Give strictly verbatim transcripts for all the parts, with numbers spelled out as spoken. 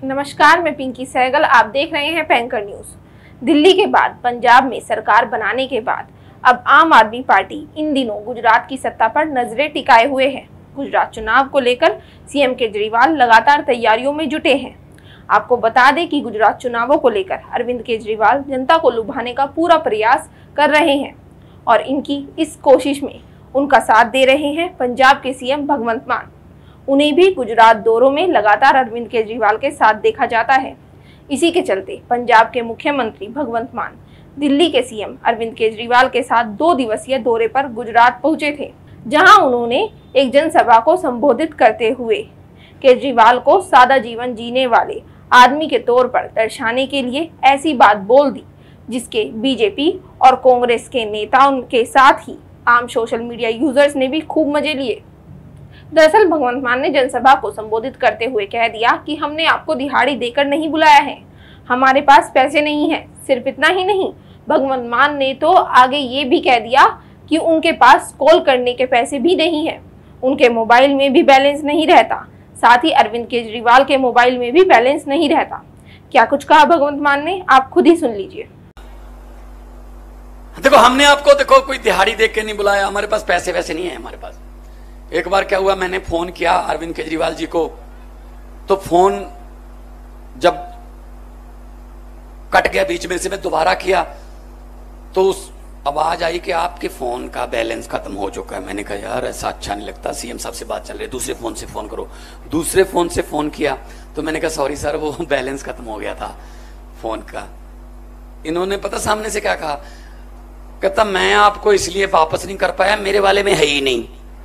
नमस्कार, मैं पिंकी सहगल। आप देख रहे हैं पैंकर न्यूज। दिल्ली के बाद पंजाब में सरकार बनाने के बाद अब आम आदमी पार्टी इन दिनों गुजरात की सत्ता पर नजरें टिकाए हुए है। गुजरात चुनाव को लेकर सीएम केजरीवाल लगातार तैयारियों में जुटे हैं। आपको बता दें कि गुजरात चुनावों को लेकर अरविंद केजरीवाल जनता को लुभाने का पूरा प्रयास कर रहे हैं और इनकी इस कोशिश में उनका साथ दे रहे हैं पंजाब के सीएम भगवंत मान। उन्हें भी गुजरात दौरों में लगातार अरविंद केजरीवाल के साथ देखा जाता है। इसी के चलते पंजाब के मुख्यमंत्री भगवंत मान दिल्ली के सीएम अरविंद केजरीवाल के साथ दो दिवसीय दौरे पर गुजरात पहुंचे थे, जहां उन्होंने एक जनसभा को संबोधित करते हुए केजरीवाल को सादा जीवन जीने वाले आदमी के तौर पर दर्शाने के लिए ऐसी बात बोल दी जिसके बीजेपी और कांग्रेस के नेताओं के साथ ही आम सोशल मीडिया यूजर्स ने भी खूब मजे लिए। दरअसल भगवंत मान ने जनसभा को संबोधित करते हुए कह दिया कि हमने आपको दिहाड़ी देकर नहीं बुलाया है, हमारे पास पैसे नहीं है। सिर्फ इतना ही नहीं, भगवंत मान ने तो आगे ये भी कह दिया कि उनके पास कॉल करने के पैसे भी नहीं है, उनके मोबाइल में भी बैलेंस नहीं रहता। साथ ही अरविंद केजरीवाल के मोबाइल में भी बैलेंस नहीं रहता। क्या कुछ कहा भगवंत मान ने, आप खुद ही सुन लीजिए। देखो, हमने आपको देखो कोई दिहाड़ी देख के नहीं बुलाया, हमारे पास पैसे वैसे नहीं है हमारे पास। एक बार क्या हुआ, मैंने फोन किया अरविंद केजरीवाल जी को, तो फोन जब कट गया बीच में से, मैं दोबारा किया तो उस आवाज आई कि आपके फोन का बैलेंस खत्म हो चुका है। मैंने कहा यार ऐसा अच्छा नहीं लगता, सीएम साहब से बात चल रही है, दूसरे फोन से फोन करो। दूसरे फोन से फोन किया तो मैंने कहा सॉरी सर, वो बैलेंस खत्म हो गया था फोन का। इन्होंने पता सामने से क्या कहा, कहता मैं आपको इसलिए वापस नहीं कर पाया, मेरे वाले में है ही नहीं,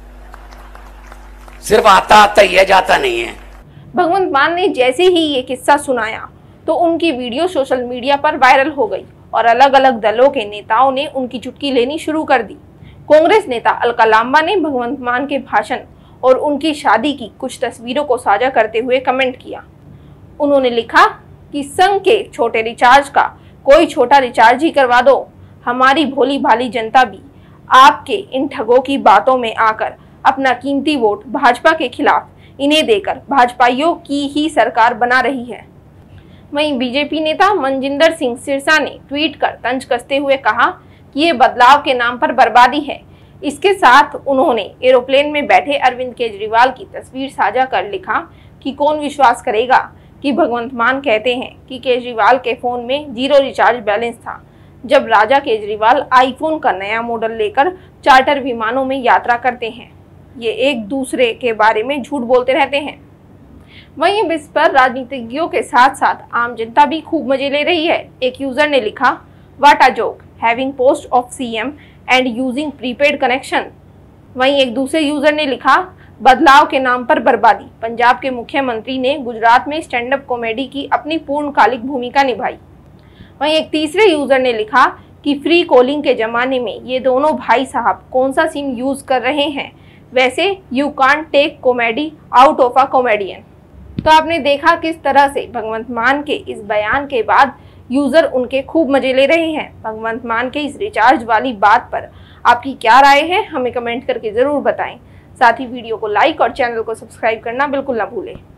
सिर्फ आता आता ही है, जाता नहीं है। भगवंत मान ने जैसे ही ये किस्सा सुनाया तो उनकी वीडियो सोशल मीडिया पर वायरल हो गई और अलग अलग दलों के नेताओं ने उनकी चुटकी लेनी शुरू कर दी। कांग्रेस नेता अलका लांबा ने भगवंत मान के भाषण और उनकी शादी की कुछ तस्वीरों को साझा करते हुए कमेंट किया। उन्होंने लिखा कि संघ के छोटे रिचार्ज का कोई छोटा रिचार्ज ही करवा दो, हमारी भोली भाली जनता भी आपके इन ठगों की बातों में आकर अपना कीमती वोट भाजपा के खिलाफ इन्हें देकर भाजपाइयों की ही सरकार बना रही है। वहीं बीजेपी नेता मनजिंदर सिंह सिरसा ने ट्वीट कर तंज कसते हुए कहा कि ये बदलाव के नाम पर बर्बादी है। इसके साथ उन्होंने एरोप्लेन में बैठे अरविंद केजरीवाल की तस्वीर साझा कर लिखा कि कौन विश्वास करेगा कि भगवंत मान कहते हैं कि केजरीवाल के फोन में जीरो रिचार्ज बैलेंस था, जब राजा केजरीवाल आईफोन का नया मॉडल लेकर चार्टर विमानों में यात्रा करते हैं। ये एक दूसरे के बारे में झूठ बोलते रहते हैं। वहीं अब इस पर राजनीतिज्ञों के साथ साथ आम जनता भी खूब मजे ले रही है। एक यूजर ने लिखा, what a joke, having post of CM and using prepaid connection. वहीं एक दूसरे यूजर ने लिखा, बदलाव के नाम पर बर्बादी, पंजाब के मुख्यमंत्री ने गुजरात में स्टैंड अप कॉमेडी की अपनी पूर्णकालिक भूमिका निभाई। वहीं एक तीसरे यूजर ने लिखा कि फ्री कॉलिंग के जमाने में ये दोनों भाई साहब कौन सा सिम यूज कर रहे हैं, वैसे you can't take comedy out of a comedian. तो आपने देखा किस तरह से भगवंत मान के इस बयान के बाद यूजर उनके खूब मजे ले रहे हैं। भगवंत मान के इस रिचार्ज वाली बात पर आपकी क्या राय है, हमें कमेंट करके जरूर बताएं। साथ ही वीडियो को लाइक और चैनल को सब्सक्राइब करना बिल्कुल ना भूलें।